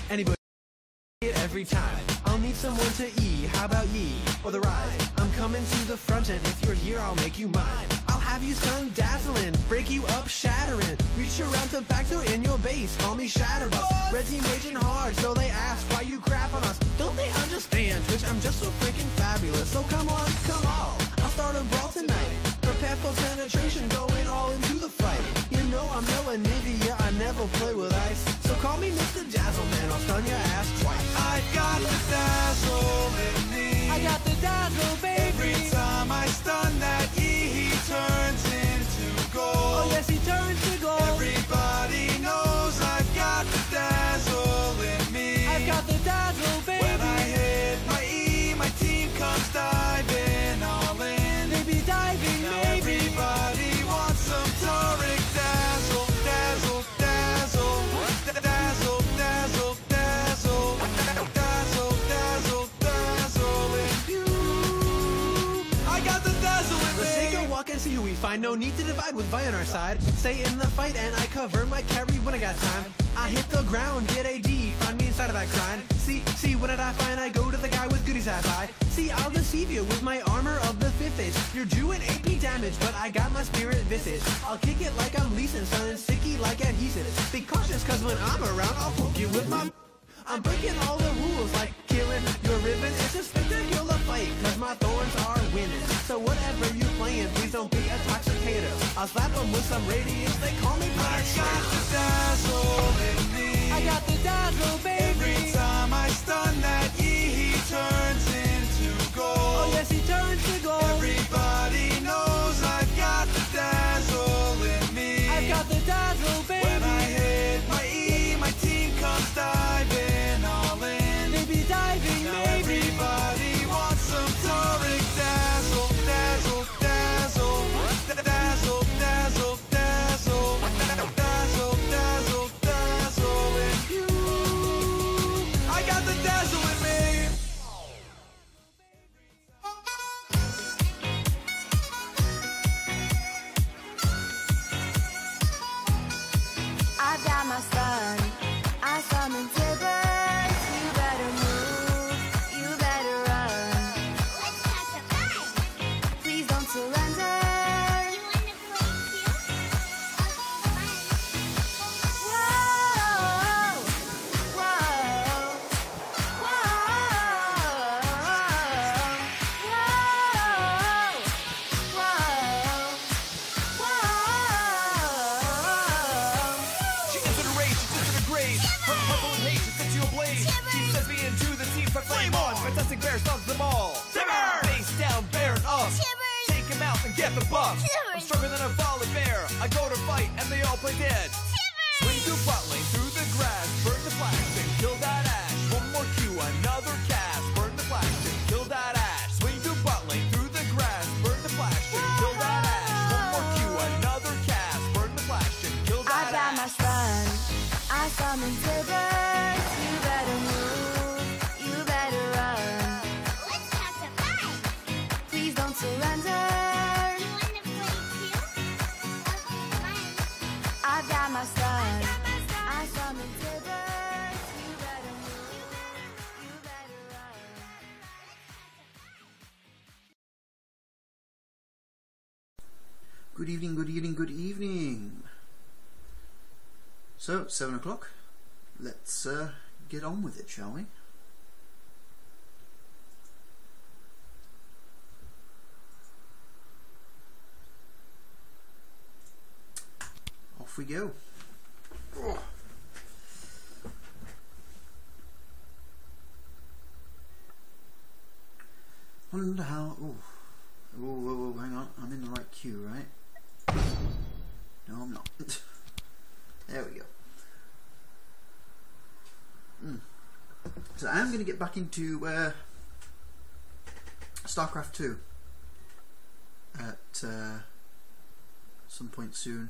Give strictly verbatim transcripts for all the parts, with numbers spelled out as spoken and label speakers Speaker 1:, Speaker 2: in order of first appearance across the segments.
Speaker 1: Anybody every time. I'll need someone to E, how about ye? Or the ride. I'm coming to the front and if you're here I'll make you mine. I'll have you sun dazzling, break you up shattering. Reach around to back to in your base, call me Shatterbus. Red team raging hard, so they ask why you crap on us. Don't they understand, Twitch, I'm just so freaking fabulous. So come on, come on, I'll start a brawl tonight. Prepare for penetration, going all into the fight. You know I'm no Anivia, I never play with ice. So call me Mister Dazzleman, I'll stun your ass twice.
Speaker 2: I got the dazzle in me.
Speaker 1: I got the dazzle, baby.
Speaker 2: Every time I stun that E, he turns into gold.
Speaker 1: Oh yes, he turns to gold.
Speaker 2: Everybody knows I've got the dazzle in me.
Speaker 1: I've got the dazzle, baby.
Speaker 2: When I hit my E, my team comes diving all in.
Speaker 1: They be diving,
Speaker 2: now
Speaker 1: baby.
Speaker 2: Everybody wants some Taurik dazzle, dazzle, dazzle, dazzle, dazzle, dazzle, dazzle, dazzle, dazzle in you. I got the dazzle in me.
Speaker 1: Let's take a walk and see who we find. No need to divide with Vi on our side. Stay in the fight and I cover my carry when I got time. I hit the ground, get A D, find me inside of that grind. See, see, when did I find I go to the guy with goodies half high? See, I'll deceive you with my armor of the fifth age. You're doing A P damage, but I got my spirit visage. I'll kick it like I'm Lee Sin, son, and sticky like adhesive. Be cautious, cause when I'm around, I'll poke you with my... I'm breaking all the rules, like killing your ribbon. It's a spectacular fight, cause my thorns are winning. So whatever you playing, please don't be a toxic hater. I'll slap them with some radiance, they call me
Speaker 2: I
Speaker 1: Punisher.
Speaker 2: got the dazzle in me.
Speaker 1: I got the dazzle, baby.
Speaker 2: Every time I stun that E, he turns into gold.
Speaker 1: Oh yes, he turns to gold.
Speaker 2: Everybody knows I've got the dazzle in me.
Speaker 1: I've got the dazzle, baby.
Speaker 2: When I hit my E, my team comes diving all in.
Speaker 1: They be diving,
Speaker 2: now
Speaker 1: baby.
Speaker 2: everybody wants some Taurik dazzle, dazzle, dazzle, dazzle, dazzle, dazzle, dazzle, dazzle, dazzle in you. I got the dazzle in me.
Speaker 3: I've got my stun. I summon Tibbers. You better move. You better run.
Speaker 4: Let's pass a fight.
Speaker 3: Please don't surrender.
Speaker 4: You wanna play cute?
Speaker 3: Whoa, whoa, whoa, whoa, whoa.
Speaker 2: She is in a rage, she's into the grave. Her purple and hate, she sets you ablaze. She sends me into the team for flame on. Fantastic Bear stuns them all. Timber! Face down, bear and up.
Speaker 4: Tibbers!
Speaker 2: Take him out and get the buff.
Speaker 4: Tibbers!
Speaker 2: I'm stronger than a volley bear. I go to fight and they all play dead.
Speaker 4: Tibbers!
Speaker 2: Swing through bot lane, through the grass. Burn the flash and kill that ash. One more Q, another cast. Burn the flash and kill that ash. Swing through bot lane, through the grass. Burn the flash and kill that ash. One more Q, another cast. Burn the flash and kill that
Speaker 3: I've got my
Speaker 2: ash.
Speaker 3: stun. I summon Tibbers. You better move. You better run.
Speaker 4: Let's pass a fight.
Speaker 3: Please don't surrender.
Speaker 4: You wanna play cute? Fine.
Speaker 3: I've got my stun. I summon Tibbers. You better move. You better run.
Speaker 5: Good evening, good evening, good evening. So, seven o'clock. Let's uh, get on with it, shall we? Off we go. Oh. Wonder how. Oh, whoa, whoa, whoa! Hang on, I'm in the right queue, right? No, I'm not. There we go. Mm. So I'm going to get back into uh, StarCraft two at uh, some point soon.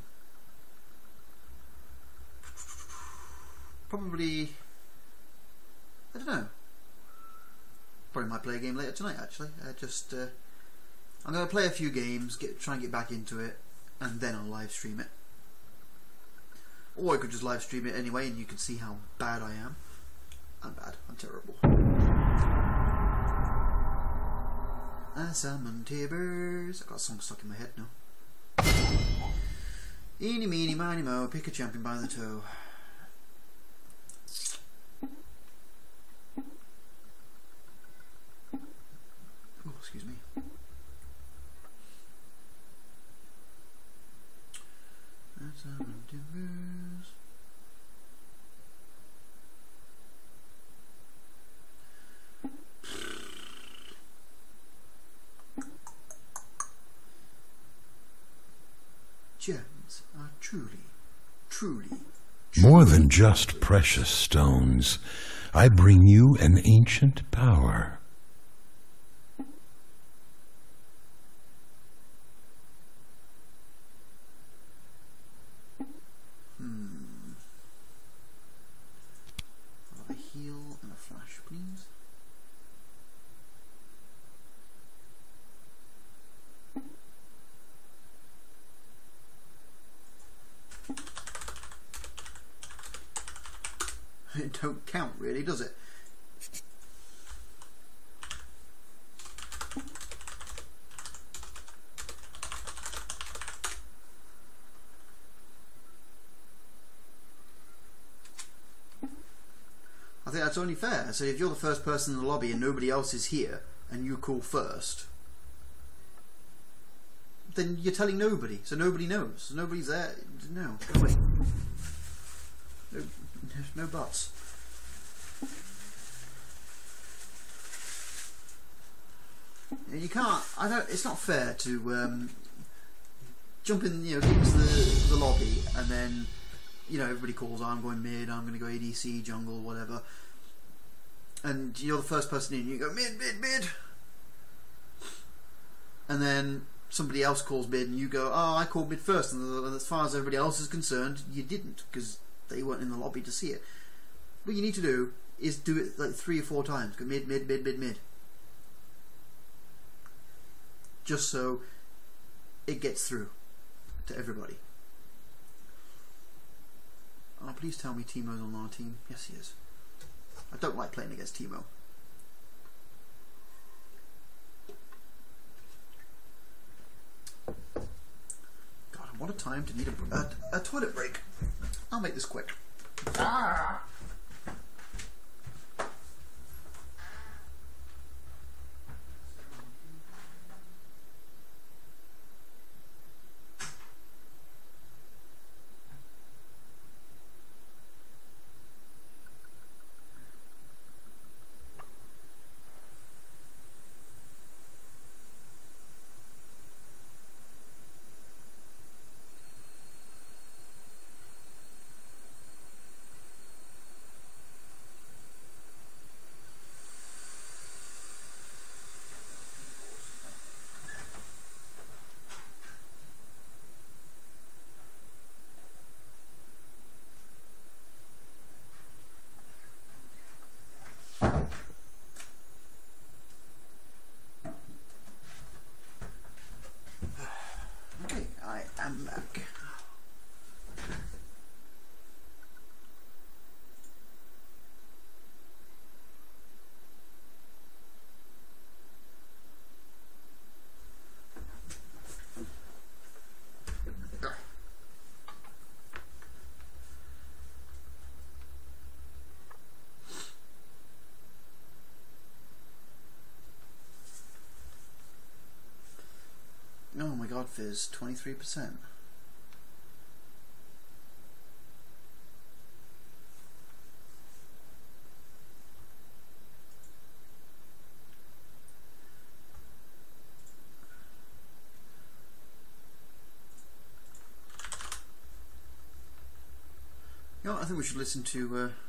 Speaker 5: Probably, I don't know. Probably might play a game later tonight. Actually, uh, just uh, I'm going to play a few games, get try and get back into it, and then I'll live stream it. Or I could just live stream it anyway, and you can see how bad I am. I'm bad. I'm terrible. I summon Tibbers. I've got a song stuck in my head now. Eeny, meeny, miny, mo. Pick a champion by the toe. Oh, excuse me. I summon Tibbers. Gems are truly, truly,
Speaker 6: More than just precious stones, I bring you an ancient power.
Speaker 5: Hmm. I'll have a heal and a flash, please. It don't count really, does it? I think that's only fair. So if you're the first person in the lobby and nobody else is here and you call first, then you're telling nobody, so nobody knows. Nobody's there. No, go away. No, no buts. You can't. I don't. It's not fair to um, jump in. You know, get into the, the lobby, and then you know everybody calls. I'm going mid. I'm going to go A D C, jungle, whatever. And you're the first person in. You go mid, mid, mid, and then somebody else calls mid, and you go, oh, I called mid first. And as far as everybody else is concerned, you didn't because they weren't in the lobby to see it. What you need to do is do it like three or four times. Go mid, mid, mid, mid, mid. Just so it gets through to everybody. Oh, please tell me Teemo's on our team. Yes, he is. I don't like playing against Teemo. God, what a time to need a, a, a toilet break. I'll make this quick. Ah! I'm back. Oh my god, Fizz, twenty-three percent. You know what, I think we should listen to uh,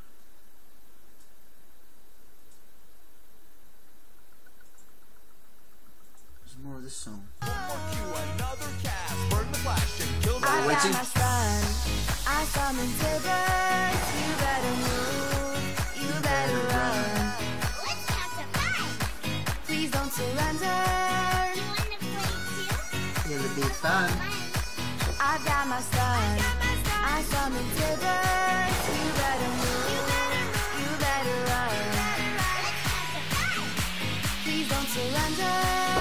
Speaker 5: some more of this song.
Speaker 3: I
Speaker 5: waiting.
Speaker 3: got my son, I summon Tibbers. You better move, you better run.
Speaker 4: Let's have some fun.
Speaker 3: Please don't surrender.
Speaker 4: You wanna play too?
Speaker 5: It'll be fun.
Speaker 3: I've got my son, I summon Tibbers. You better move, you better run. surrender.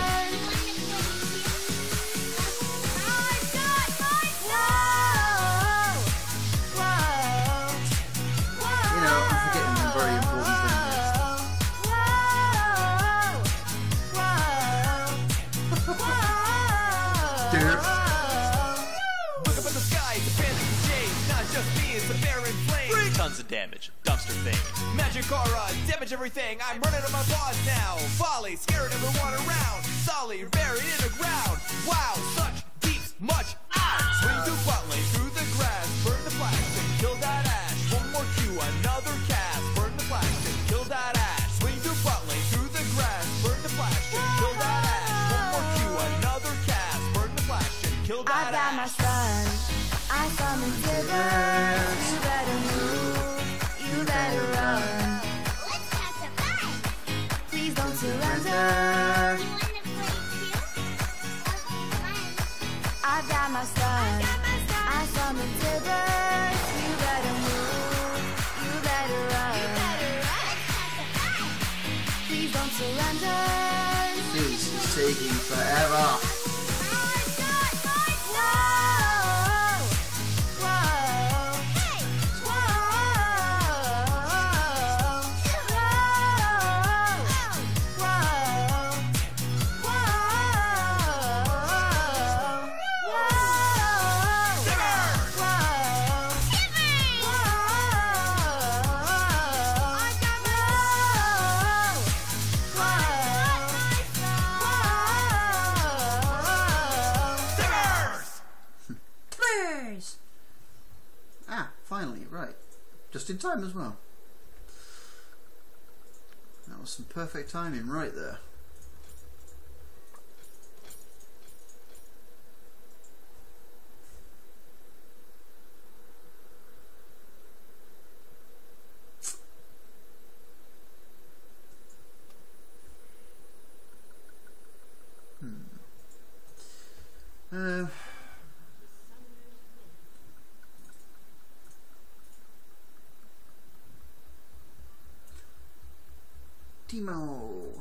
Speaker 5: You know, I'm forgetting a very important thing here.
Speaker 2: Look up at the sky, it's a fantasy shade. Not just me, it's a bear in flames. Tons of damage, dumpster fame. Magic aura, damage everything. I'm running on my paws now. Volley, scaring everyone around. Solly, buried in the ground. Wow, such deep, much ah! Swing through butt lane, through the grass. Burn the plastic, kill that ash. One more cue, another cast. Burn the plastic, kill that ash. Swing through butt lane, through the grass. Burn the plastic, kill that ash. One more cue, another cast. Burn the plastic, kill
Speaker 3: I
Speaker 2: that
Speaker 3: got my
Speaker 2: ash.
Speaker 3: son. I summon Tibbers. You better move. You better run.
Speaker 4: Let's have some fun.
Speaker 3: Please don't surrender.
Speaker 4: You wanna play too?
Speaker 3: I've got my son. I summon Tibbers. You better move. You better run. Please don't surrender.
Speaker 5: This is taking forever. Ah, finally, right. Just in time as well. That was some perfect timing right there. Hmm. Uh, Timo.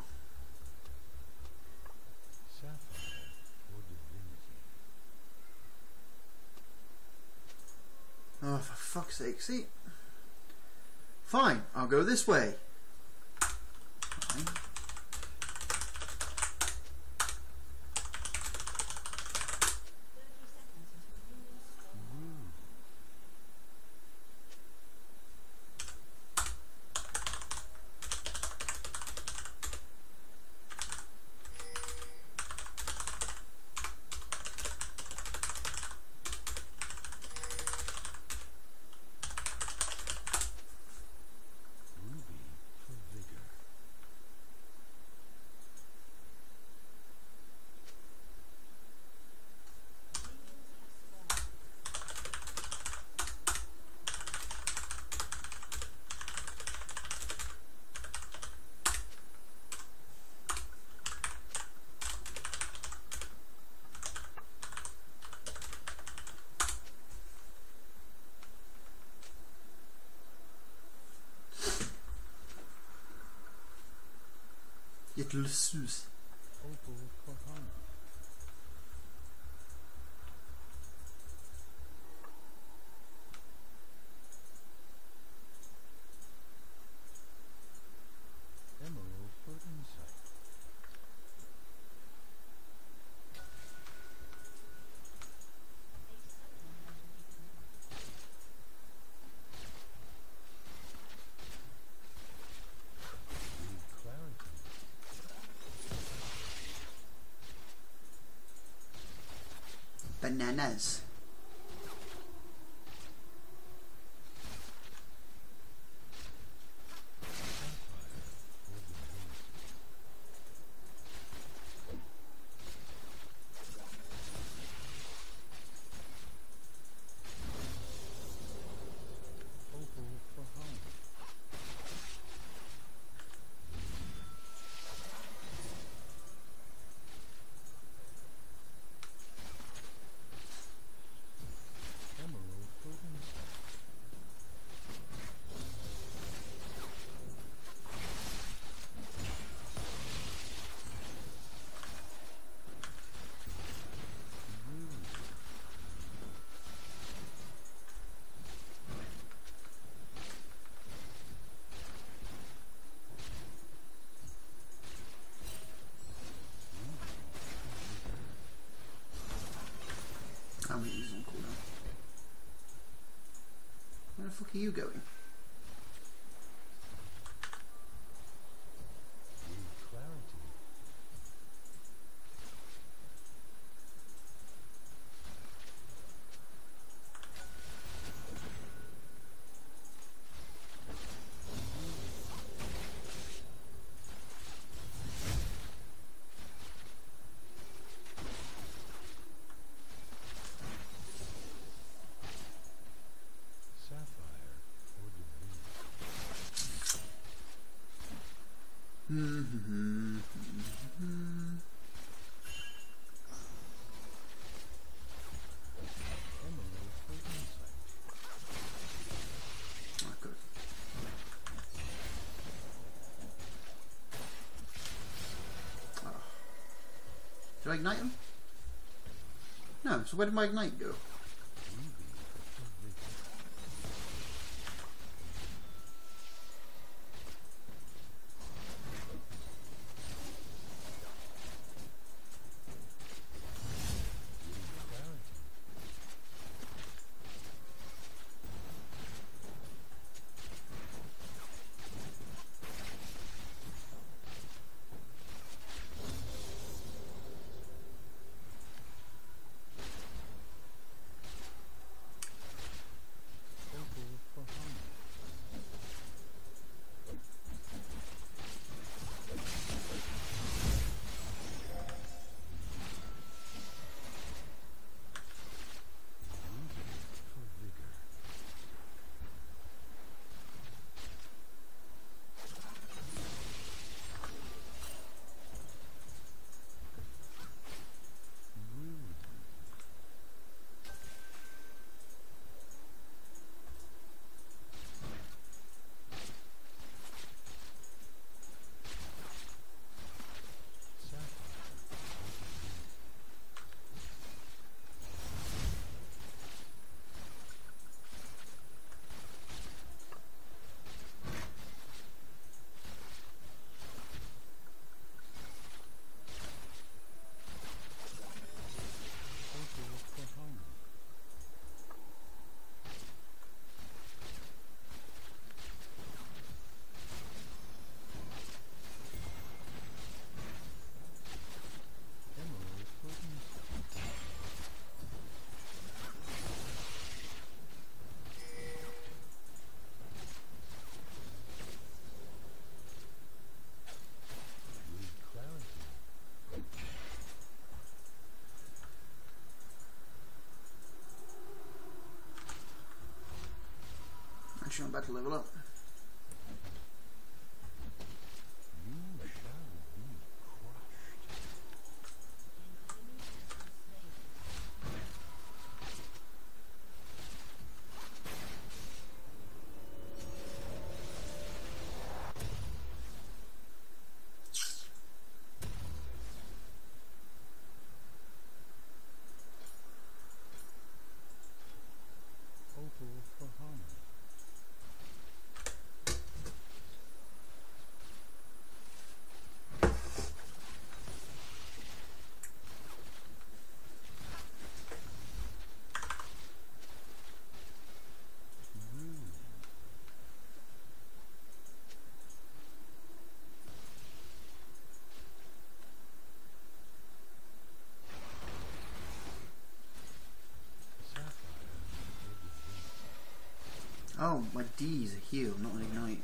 Speaker 5: Oh, for fuck's sake, see? Fine, I'll go this way. Fine. Little sus. Bananas. Where the fuck are you going? Mm-hmm. Mm-hmm. Oh, good. Oh. Did I ignite him? No, so where did my ignite go? Actually, I'm about to level up. Oh, my D is a heal, not an ignite.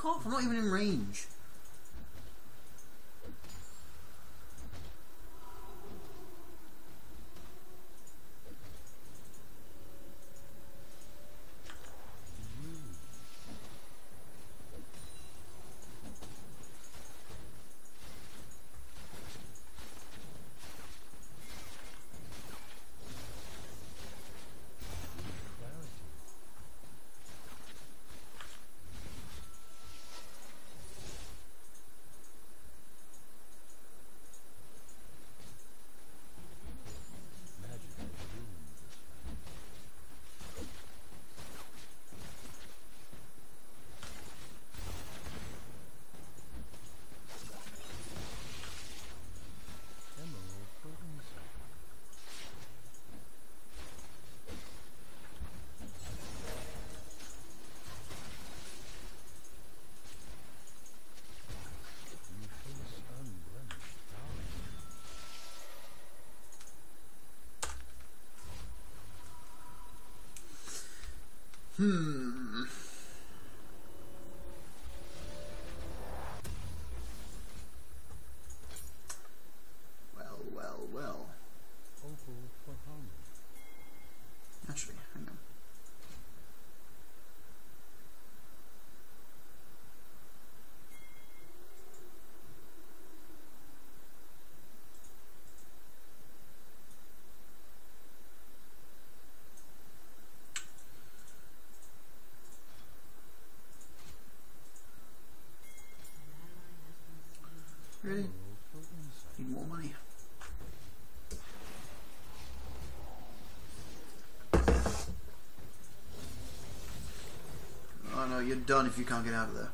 Speaker 5: Fuck off, I'm not even in range. Hmm. Well, well, well. Actually, hang on. Really? Need more money. Oh no, you're done if you can't get out of there.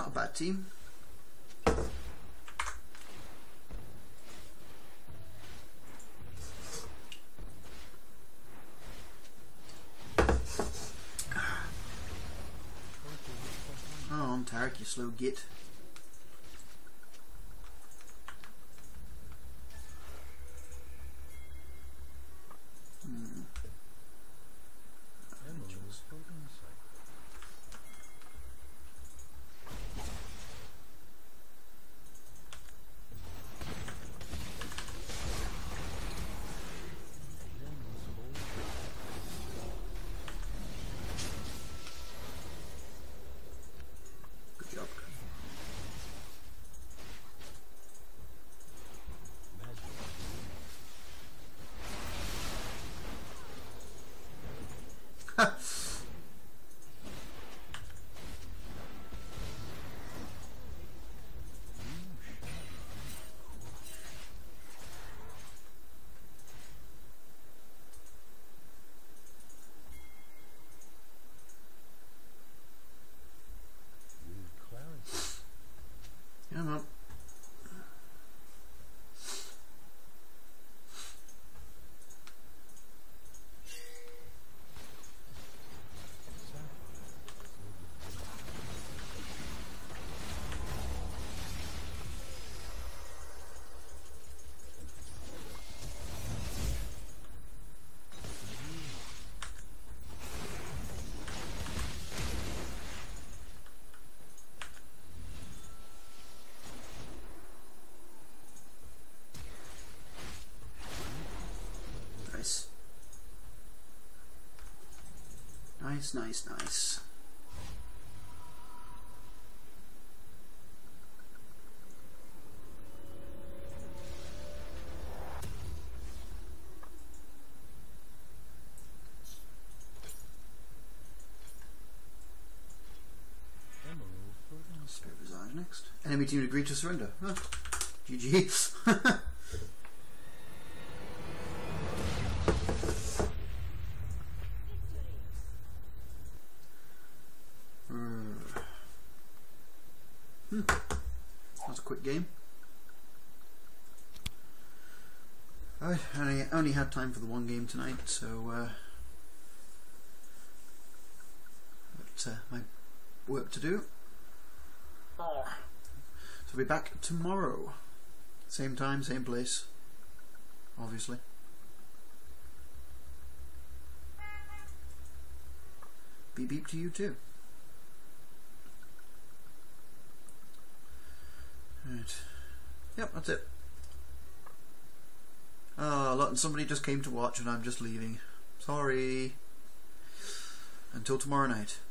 Speaker 5: Not a bad team. Oh, on Tarek, you slow git. Hmm. Good job. Yeah, man. Nice. Nice, nice, nice. Spirit Visage next. Enemy team agreed to surrender. Huh. G G. Hmm. That was a quick game. I only, only had time for the one game tonight, so uh, but, uh, my work to do. Oh. So we'll be back tomorrow. Same time, same place, obviously. Beep beep to you too. Right. Yep, that's it. Oh, look, somebody just came to watch and I'm just leaving. Sorry. Until tomorrow night.